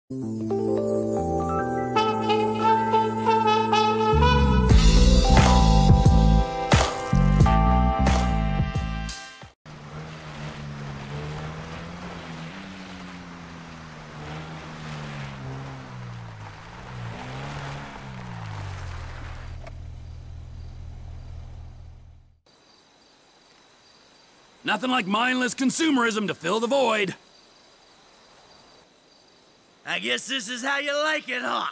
Nothing like mindless consumerism to fill the void. I guess this is how you like it, huh?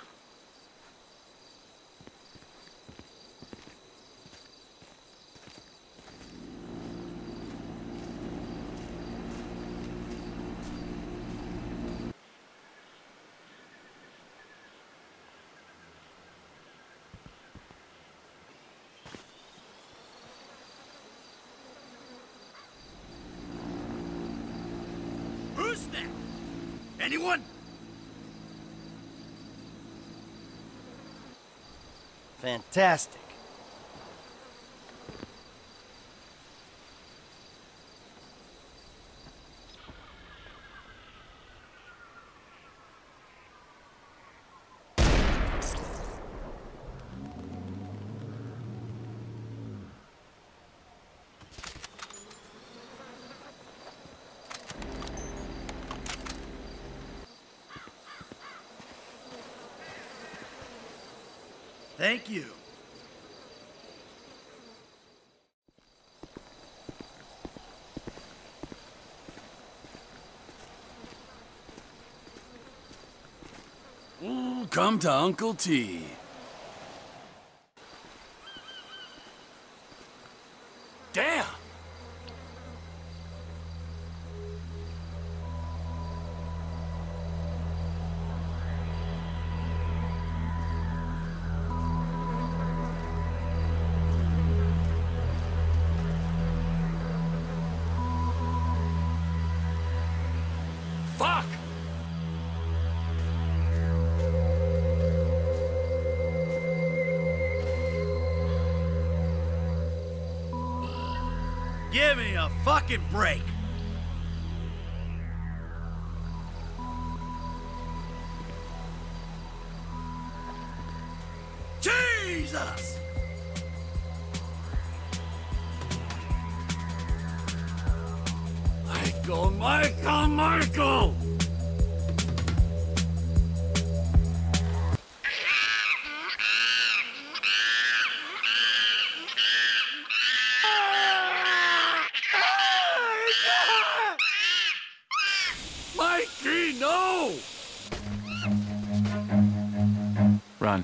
Who's that? Anyone? Fantastic. Thank you. Ooh, come to Uncle T. Damn! Fuck! Give me a fucking break. Jesus! Michael! Mikey, no! Run.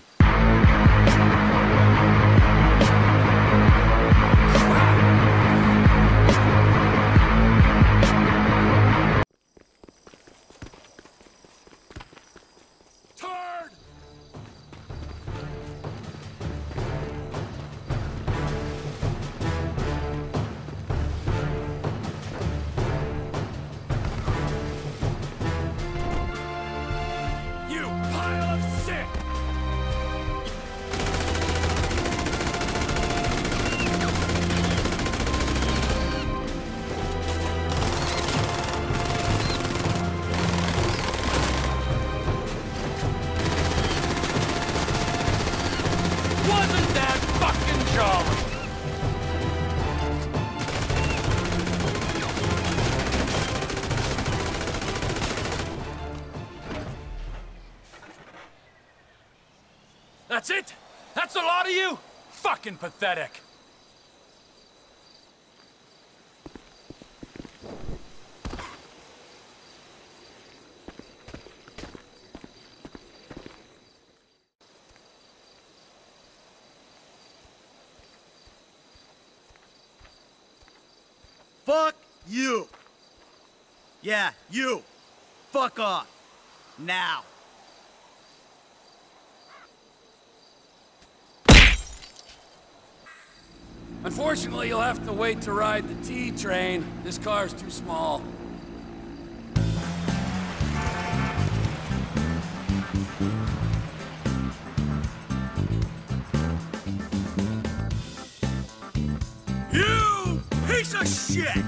That's it? That's a lot of you? Fucking pathetic. Fuck you. Yeah, you. Fuck off. Now. Unfortunately, you'll have to wait to ride the T train. This car's too small. You piece of shit!